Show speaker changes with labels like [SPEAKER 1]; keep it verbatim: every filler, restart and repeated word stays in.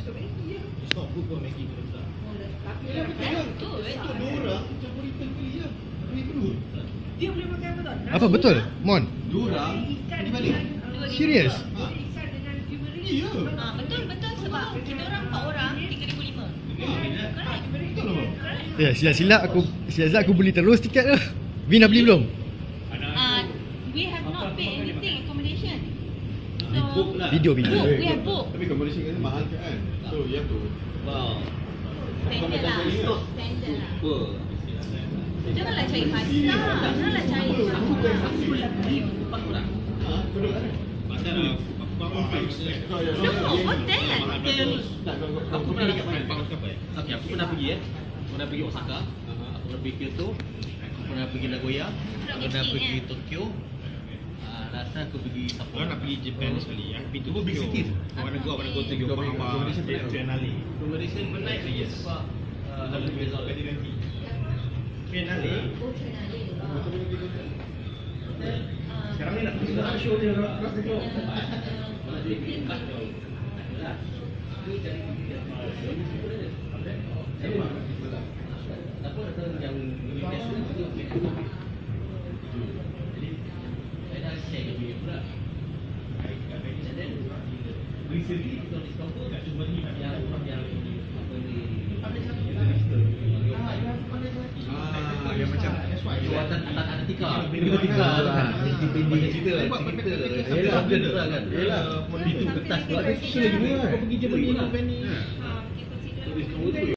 [SPEAKER 1] Stop pun Maggi tu letak.
[SPEAKER 2] Ya, betul.
[SPEAKER 1] Untuk dua orang campur ikan keli je. Lebih perlu.
[SPEAKER 2] Dia boleh makan apa tau?
[SPEAKER 3] Apa betul? Mon?
[SPEAKER 1] Dua orang di balik.
[SPEAKER 3] Serius?
[SPEAKER 2] Ikan dengan turmeric.
[SPEAKER 1] Ya.
[SPEAKER 4] Ah, betul betul sebab kita orang empat orang tiga ribu lima. Correct.
[SPEAKER 1] Betul lah.
[SPEAKER 3] Ya, silap-silap aku silap-silap aku beli terus tiket tu. Vin dah beli belum?
[SPEAKER 4] Ah, we have not paid anything accommodation. So
[SPEAKER 1] Book lah.
[SPEAKER 3] Video video.
[SPEAKER 4] book, we have book.
[SPEAKER 1] Tapi accommodation kan mahal kan? So you have to.
[SPEAKER 5] Wow.
[SPEAKER 4] Standard lah.
[SPEAKER 1] Stop.
[SPEAKER 4] Standard lah.
[SPEAKER 5] Super.
[SPEAKER 4] Janganlah cari pasal. Janganlah cari
[SPEAKER 5] Aku boleh beli empat orang.
[SPEAKER 1] Ha? Duduk kan?
[SPEAKER 5] Pasal
[SPEAKER 4] No, hotel.
[SPEAKER 5] aku pernah dekat mana? Okey, aku pernah pergi eh. Aku pernah pergi Osaka, aku pernah pergi Kyoto, aku pernah pergi Nagoya, aku pernah pergi Tokyo. Ah, last time aku pergi Sapporo.
[SPEAKER 6] Kalau nak pergi Japan sekali, yang pergi
[SPEAKER 5] Go big cities.
[SPEAKER 6] I wanna go, I wanna go to Yokohama, Biennale.
[SPEAKER 5] Accommodation per night
[SPEAKER 6] Yes.
[SPEAKER 5] sebab uh, lebih besar lagi nanti.
[SPEAKER 6] Biennale.
[SPEAKER 4] Oh, Chennai.
[SPEAKER 6] Sekarang ni nak pergi nak show dia nak nak tengok.
[SPEAKER 5] Apa yang lebih best tu? Saya dah share dia punya pula. And then recently kita discover cuma ni yang orang yang apa ni
[SPEAKER 1] Ah, yang macam
[SPEAKER 5] Jawatan Antartika. Antartika lah. Macam cerita lah. Cerita lah. Yelah, dia kan. Yelah. Itu kertas tu ada lagi murah. Kau pergi Germany company.
[SPEAKER 4] Ah, kita consider